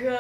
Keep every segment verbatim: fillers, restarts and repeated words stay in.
Good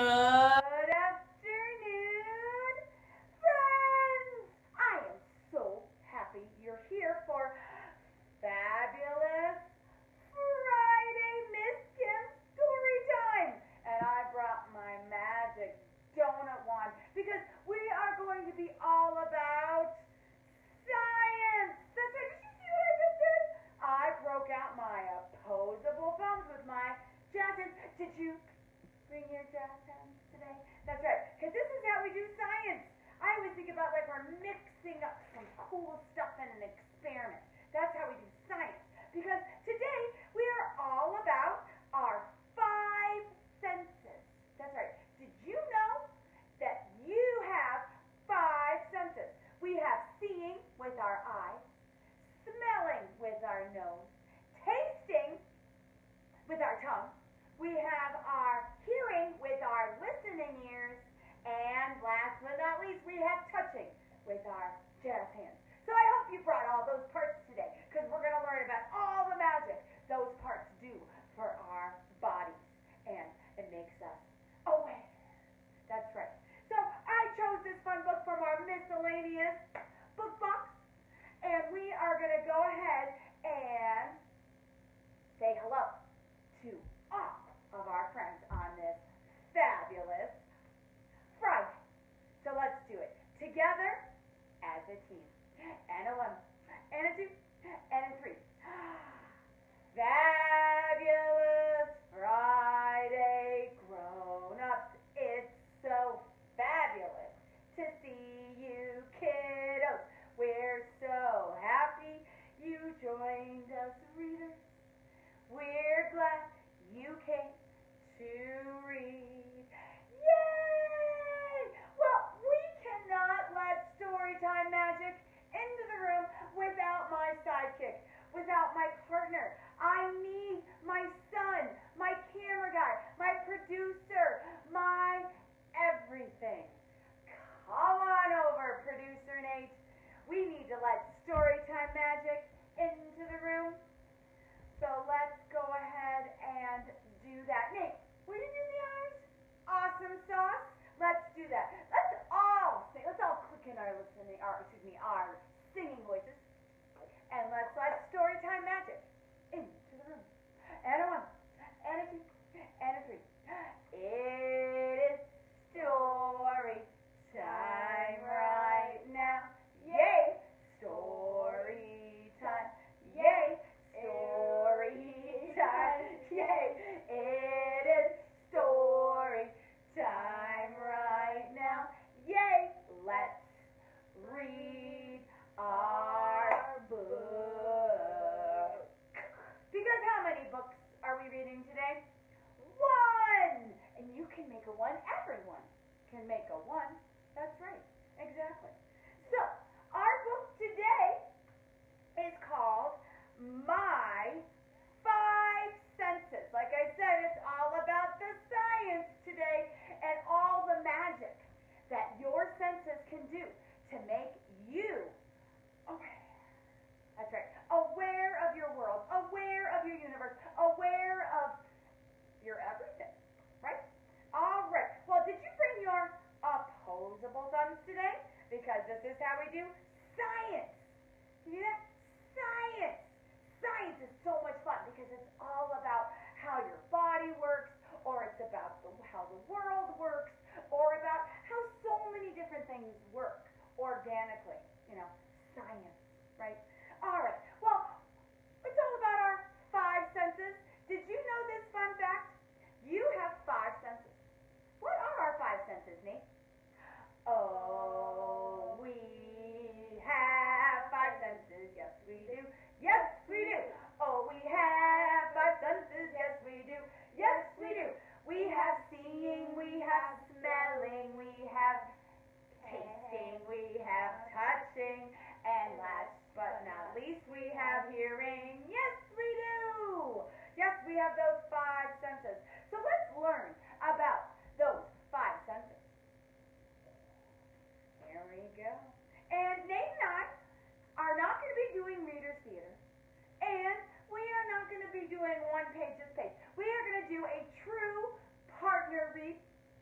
afternoon, friends! I am so happy you're here for Fabulous Friday Miss Kim Story Time. And I brought my magic donut wand because we are going to be all about science. That's right. Did you see what I just did? I broke out my opposable thumbs with my jazz hands. Did you bring your jazz hands today? That's right, because this is how we do science. I always think about like we're mixing up some cool stuff in an experiment. That's how we do science. Because today we are all about our five senses. That's right. Did you know that you have five senses? We have seeing with our eyes, smelling with our nose, tasting with our tongue. We have our hearing with our listening ears, and last but not least, we have touching with our jazz hands. So I hope you brought all those parts today, because we're going to learn about all the magic those parts do for our bodies, and it makes us aware. That's right. So I chose this fun book from our miscellaneous book box, and we are going to go ahead and say hello to all of our friends on this fabulous Friday. So let's do it together as a team. And a one, and a two, and a three. Fabulous Friday, grown-ups. It's so fabulous to see you kiddos. We're so happy you joined us, readers. We're glad you came to read. Yay! Well, we cannot let Storytime Magic into the room without my sidekick, without my partner. I need my son, my camera guy, my producer, my everything. Come on over, Producer Nate. We need to let Storytime Magic into the room. So let's go ahead and do that. Nate, will you do the honors? Awesome sauce. Let's do that. Let's all sing. Let's all click in our listening, our excuse me, our singing voices, and let's let Storytime Magic into the room. And a one, and a two, and a three. It is story time right now. Yay! Story time. Yay! Story time. Yay! It is story time right now. Yay! Let's read our book. Because how many books are we reading today? One! And you can make a one. Everyone can make a one. That's right. Exactly. So, our book today is called My Five Senses. Like I said, it's all about the science today and all the magic that your senses can do to make you aware. That's right. Aware of your world, aware of your universe, aware of your everything. Right? All right. Well, did you bring your opposable thumbs today? Because this is how we do science. You see that? Science. Science is so much fun because it's all about how your body works, or it's about the, how the world works, or about how so many different things work organically. You know, science, right? All right. Well, it's all about our five senses. Did you know this fun fact? You have five senses. What are our five senses, Nate? Oh, we have five senses. Yes, we do. Yes, we do. Oh, we have five senses. Yes, we do. Yes, we do. We have seeing, we have smelling, we have tasting, we have touching, and last but not least, we have hearing. Yes, we do. Yes, we have those five senses. So let's learn about those five senses. There we go. And Nate and I are not going to be doing Reader's Theater, and we are not going to be doing one page this page. We are going to do a true partner read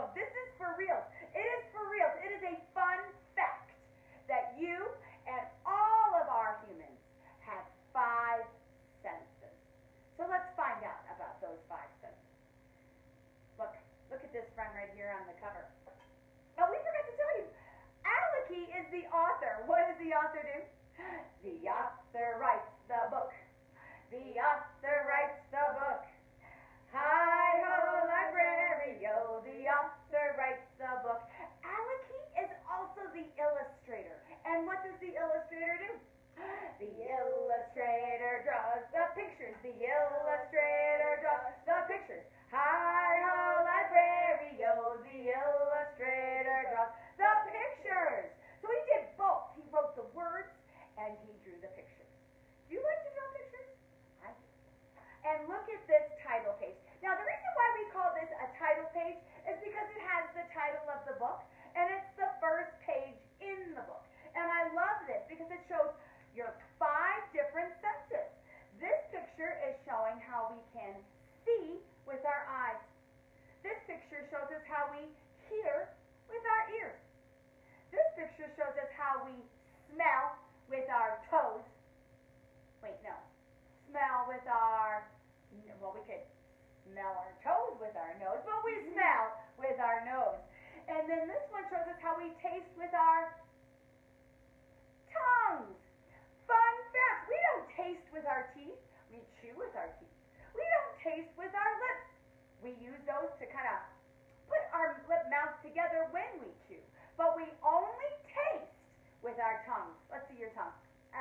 joke. This is for real. It is for real. It is a fun fact that you and all of our humans have five senses. So let's find out about those five senses. Look, look at this friend right here on the cover. Oh, we forgot to tell you. Aleki is the author. What does the author do? The author writes the book. The author writes the book. Hi-ho, library-o, the author writes the book. Aleki is also the illustrator. And what does the illustrator do? The illustrator draws the pictures. The illustrator draws the pictures. Hi-ho, library-o, the illustrator draws the pictures. So he did both. He wrote the words and he drew the pictures. Do you like to draw pictures? I do. And look at this title page. Now, the reason why we call this a title page is because it has the title of the book, and it's the first page in the book. And I love this because it shows your five different senses. This picture is showing how we can see with our eyes. This picture shows us how we hear with our ears. This picture shows us how we smell with our toes. Wait, no. Smell with our, well, we could smell our toes with our nose, but we smell with our nose. And then this one shows us how we taste with our tongues. Fun fact, we don't taste with our teeth, we chew with our teeth. We don't taste with our lips. We use those to kind of put our lip mouths together when we chew. But we only taste with our tongues. Let's see your tongue. Uh,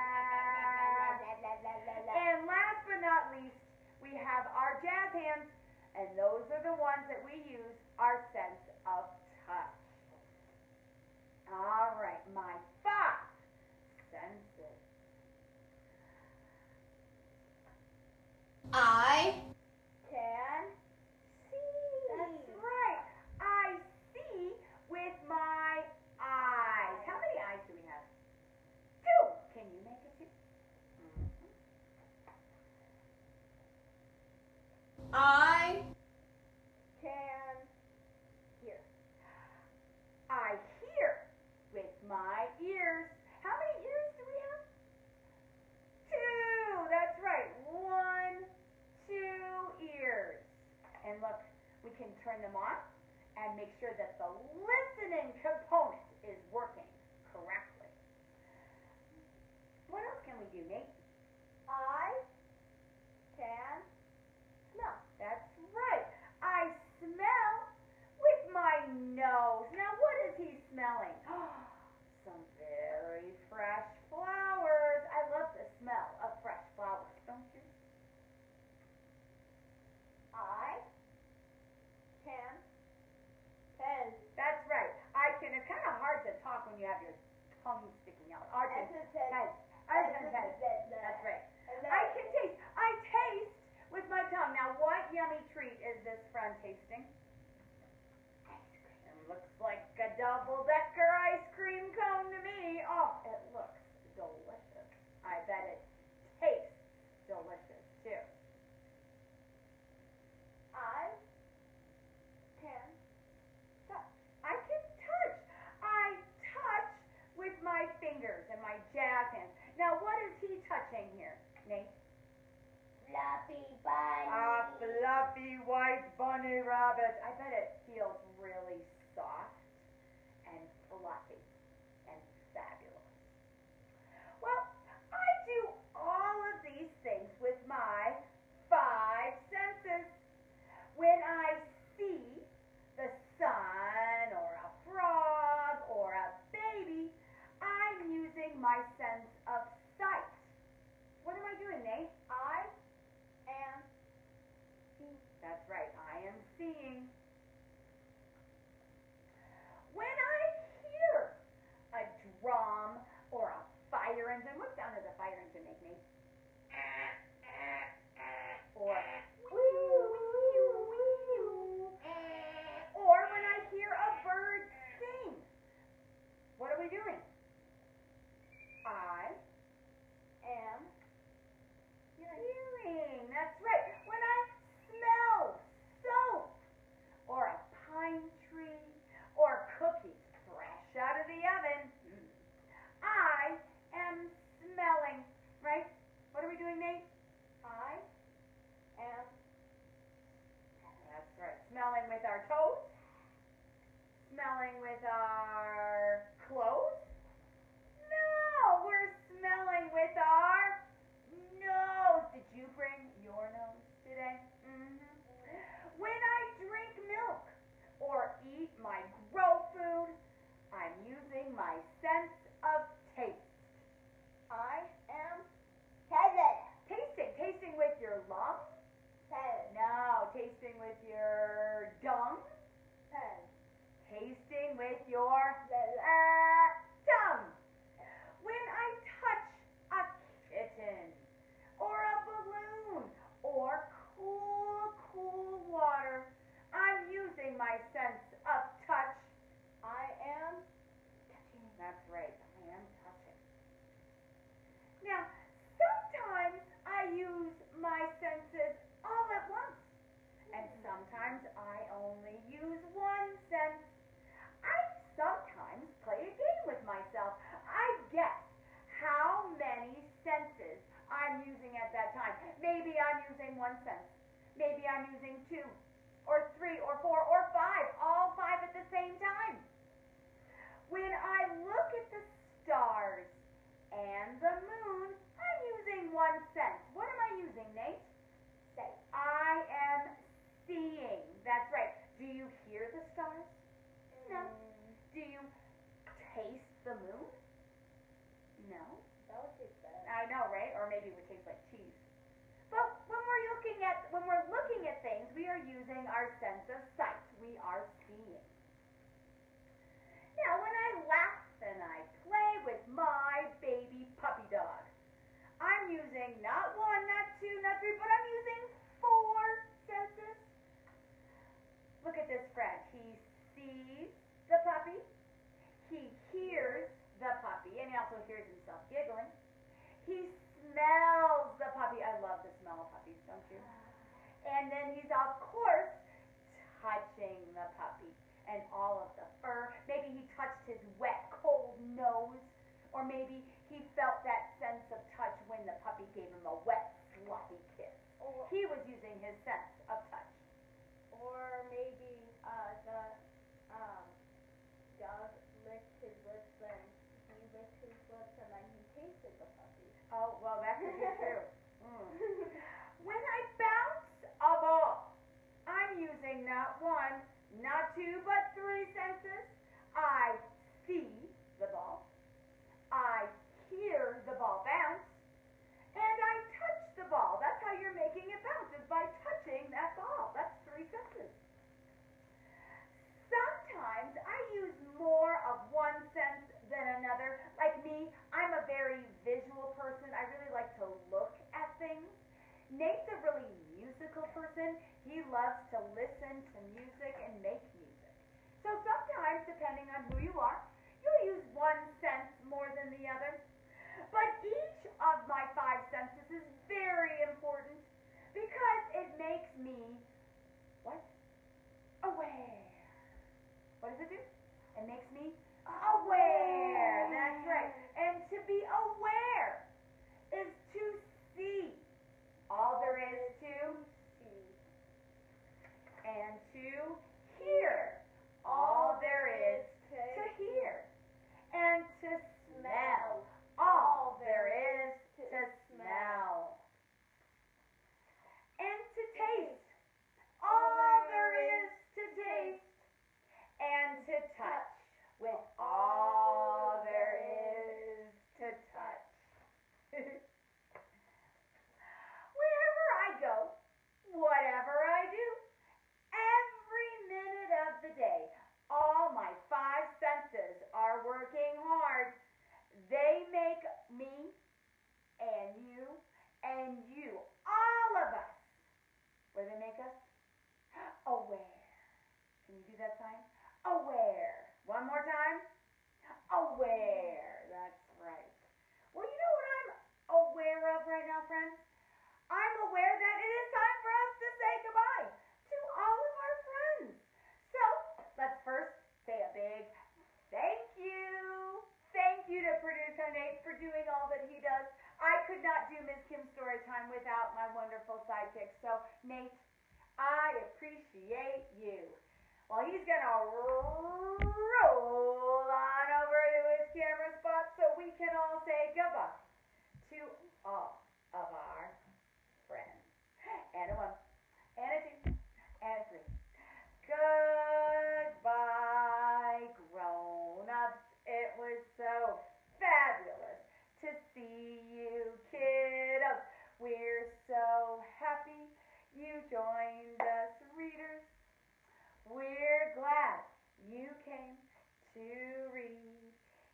and last but not least, we have our jazz hands, and those are the ones that we use our sense of touch. All right, my five senses. I Can see. That's right. I see with my eyes. How many eyes do we have? Two. Can you make it two? Mm-hmm. I Can hear. I hear with my ears. How many ears do we have? Two. That's right. One, two ears. And look, we can turn them on and make sure that the listening component is working correctly. What else can we do, Nate? I can smell. That's right. I smell with my nose. Now, what is he smelling? Some very fresh flowers. I love the smell of fresh flowers, don't you? I can pen. That's right. I can. It's kind of hard to talk when you have your tongue sticking out. I can pen. I can pen. That's right. I can taste. I taste with my tongue. Now, what yummy treat is this friend tasting? Ice cream. It looks like a double-decker ice one sense. Maybe I'm using two, or three, or four, or five, all five at the same time. When I look at the stars and the moon, I'm using one sense. What am I using, Nate? Say. I am seeing. That's right. Do you hear the stars? No. Mm, Do you taste the moon? No. that would taste bad. I know, right? Or maybe it would taste like cheese. But when we're looking at when we're looking at things, we are using our sense of sight. We are seeing. Now, when I laugh and I play with my baby puppy dog, I'm using not one, not two, not three, but I'm using four senses. Look at this friend. He sees the puppy. He hears the puppy, and he also hears himself giggling. He smells the puppy. I love the smell of puppies, don't you? And then he's, of course, touching the puppy and all of the fur. Maybe he touched his wet, cold nose, or maybe he felt that sense of touch when the puppy gave him a wet, sloppy kiss. Or, He was using his sense of touch. or maybe uh, the um, dog licked his lips and he licked his lips and then he tasted the puppy. Oh, well, that could be true. Mm. When I bounce a ball, I'm using not one, not two, but three senses. I see the ball. I hear the ball bounce. And I touch the ball. That's how you're making it bounce, is by touching that ball. That's three senses. Sometimes I use more of one sense than another. Like me, I'm a very visual person. I really like to look at things. Nate's a really musical person. He loves to listen to music and make music. So sometimes, depending on who you are, you'll use one sense more than the other. But each of my five senses is very important because it makes me, what? Aware. What does it do? It makes me aware. That's right. And to be aware is to see. All there is to see. And to hear. All there is to hear. And to smell. All there is to smell. And to taste. All there is to taste. And to touch. With all there is to touch. Wherever I go, whatever I do, every minute of the day, all my five senses are working hard. They make me and you and you, all of us, what do they make us? Aware. Can you do that sign? Aware. One more time. Aware. That's right. Well, you know what I'm aware of right now, friends? I'm aware that it is time for us to say goodbye to all of our friends. So, let's first say a big thank you. Thank you to producer Nate for doing all that he does. I could not do Miss Kim's story time without my wonderful sidekick. So, Nate, I appreciate you. Well, he's going to roll on over to his camera spot so we can all say goodbye to all of our friends. And a one, and a two, and a three. Goodbye, grown-ups. It was so fabulous to see you, kiddos. We're so happy you joined us, readers. We're glad you came to read.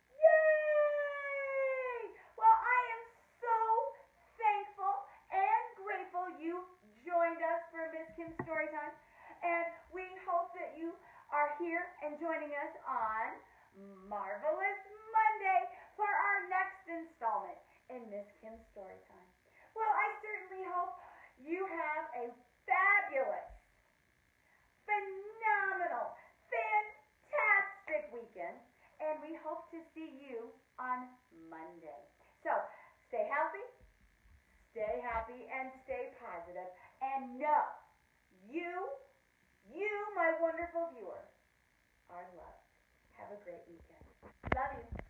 Yay! Well, I am so thankful and grateful you joined us for Miss Kim's Storytime. And we hope that you are here and joining us on Marvelous Monday for our next installment in Miss Kim's Storytime. Well, I certainly hope you have a fabulous, phenomenal, fantastic weekend, and we hope to see you on Monday. So, stay healthy, stay happy, and stay positive, and And know, you, you, my wonderful viewer, are loved. Have a great weekend. Love you.